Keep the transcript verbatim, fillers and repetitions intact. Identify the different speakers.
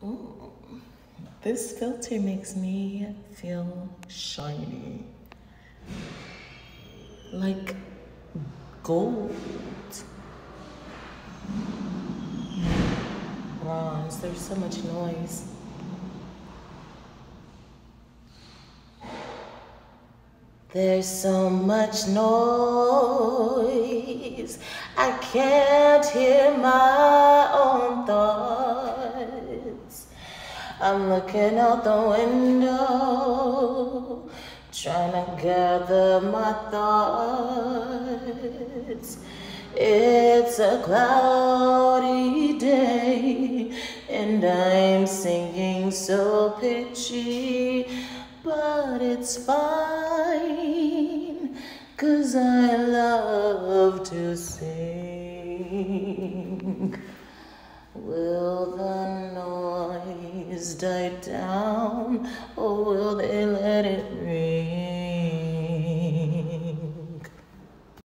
Speaker 1: Ooh, this filter makes me feel shiny. Like gold. Bronze, there's so much noise. There's so much noise, I can't hear my own thoughts. I'm looking out the window, trying to gather my thoughts. It's a cloudy day, and I'm singing so pitchy, but it's fine, 'cause I love to sing. Will the noise die down, or will they let